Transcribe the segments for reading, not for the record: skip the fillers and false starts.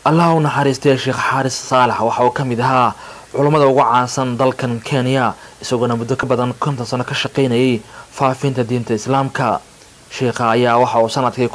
الله ونحرستي شيخ حارس صالح وحو كمدها علماء ugu caansan dalkan Kenya isaguna muddo ka badan 50 sano ka shaqeynayay faafinta diinta Islaamka sheekha ayaa waxa uu sanadkii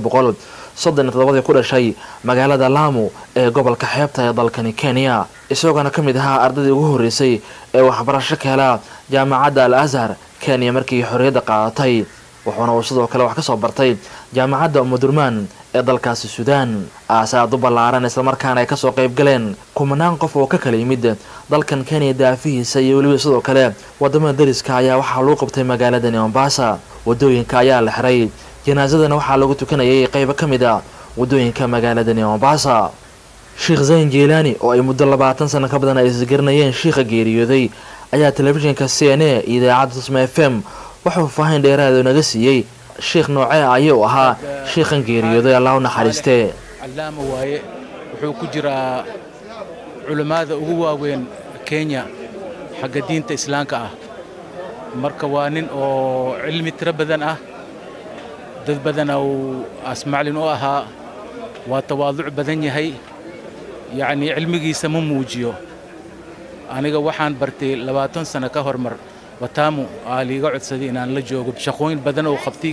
1937 ku dhashay magaalada Lamu ee gobolka xeebta ee dalkan Kenya isaguna kamid ahaa ardadii ugu horeysay ee waxbarasho ka helay jaamacadda Al-Azhar Kenya markii xorriyadda qaadatay wuxuuna uu sidoo kale wax ka soo bartay jaamacadda Umudurman ee dalkaasi Suudaan aasaad u ballaaran isla markaana ay ka soo qayb galeen kumanaan qof oo ka kala yimid dalkan Kenya daafihiisa iyo waliba sidoo kale wadamada dariska ayaa waxa lagu qabtay magaalada Mombasa wadooyinka ayaa la xiray janaazadana waxa lagu tukanayay qayb ka mid ah wadooyinka magaalada Mombasa Sheikh Zayn Jilani oo ay muddo 20 sano ka badan ay isgarnayeen sheekha geeriyooday ayaa telefishinka CNN iyo idaacadda Tusma FM wuxuu faahin dheeraad naga siiyay sheekh noocee ayuu ahaa sheekhan geeriyooday Allah naxariiste allaama waaye wuxuu ku jiraa culimada ugu waaweyn Kenya xagga diinta Islaamka ah marka waa nin oo cilmi tira badan ah dad badan oo asmaclin oo ahaa waa tawaaduc badan yahay yani cilmigiisa ma muujiyo aniga waxaan bartay 20 sano ka hormar وتامو على قعد سدينا نلجوا بشخوين بدنا وخبتي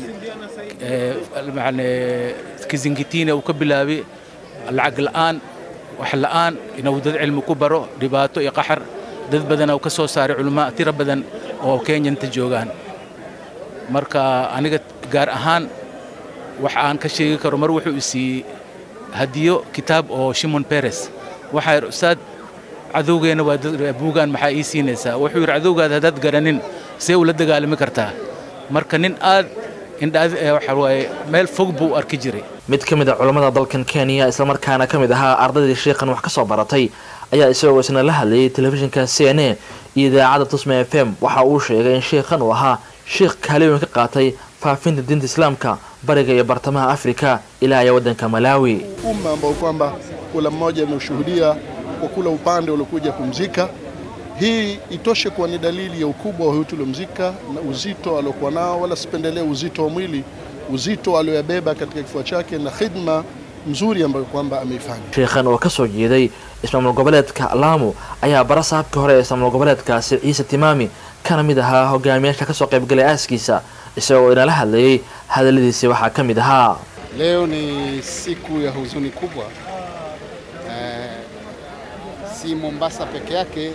يعني كزنجتينا وكبلابي العقل الآن وحل الآن ينودد علم كبره رباطه يقحر دد بدنا وكسو صار علماء ترى بدن وكين ينتجوجان مركا أنا قد جار أهان وحان كشيء كرمر وحوسي هديو كتاب أو شيمون بيريس وحير أستاذ عذوقين وبوغان محايسينيسا وحير عذوقا داد garanin see ula dagaalami kartaa marka nin aad indhaad waxa way meel fog buu arki jiray mid kamid ah culimada dalkan Kenya isla markaana kamid ahaa ardadii sheekhan wax ka soo baratay ayaa isagoo isna la hadlayay telefishinka CNN iyo idaacadda Tusma FM waxa uu sheegay in sheekhan uu ahaa sheekh kaalin ka qaatay faafinta diinta Islaamka bariga iyo bartamaha Afrika ilaa ay wadanka Malawi ambao kwamba kula mmoja ameshuhudia kwa kula upande uliokuja kumzika hii itoshe kuwa ni dalili ya ukubwa wa huyu tulomzika na uzito aliokuwa nao wala sipendelee uzito wa mwili uzito aliyobeba katika kifua chake na khidma mzuri ambayo kwamba ameifanya sheekhan oo ka soo jeeday ismaamul goboleedka Lamu ayaa barasaabka hore ee ismaamul goboleedkaasi Ciise Timami kana mid ahaa hogaamiyaasha ka soo qayb galay aaskiisa isagoo ila hadlayay hadaladiisa waxa ka mid ahaa leo ni siku ya huzuni kubwa si Mombasa peke yake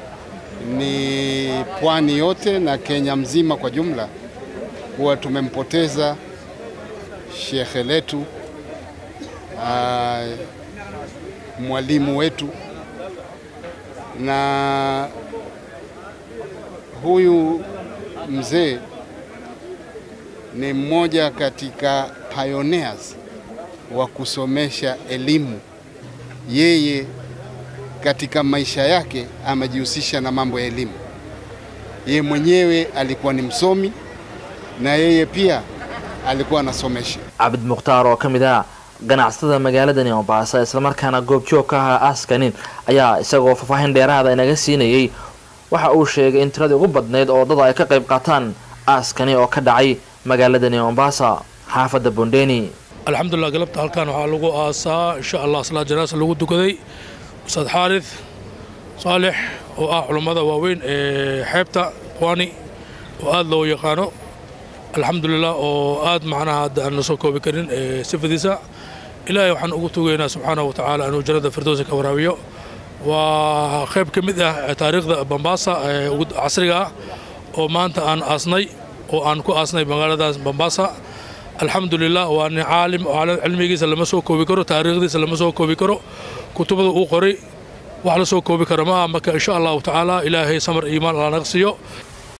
ni pwani yote na Kenya mzima kwa jumla huwa tumempoteza shekhe letu mwalimu wetu na huyu mzee ni mmoja katika pioneers wa kusomesha elimu yeye katika maisha yake amejihusisha na mambo ya elimu yeye mwenyewe alikuwa ni msomi na yeye pia alikuwa anasomesha Abd Mukhtar oo kamid ah ganacsatada magaalada Mombasa isla markaana goobjoog ka ah askanin ayaa isagoo faafahin dheeraad ah inaga siinayay waxa uu sheegay in tirada ugu badneed oo dad ay ka qayb qaataan askani oo ka dhacay magaalada Mombasa xaafadda Bondeni alxamdulillah galabta halkaan waxa lagu aasaa insha Allah salaad janaasa lagu dukaday أستاذ حارث صالح وعلماء واوين حيبتا قواني وآد لو يقانو الحمد لله وآد معنا هذا النسوكو بكرين سفديسا إلهي وحن أقوتوغينا سبحانه وتعالى أنه جرد فردوسي كوراويو وخيب كميدة تاريخ بمباسا عصرية ومانتا أن أصني وأن كو أصني بمغالة بمباسا الحمد لله وأن عالم وعلى علمي سلم سوكو بكرو تاريخ دي سلم سوكو بكرو كتب ذو قري وعلى سوكو بكرما مكة إن شاء الله تعالى إلهي سمر إيمان على نقصيه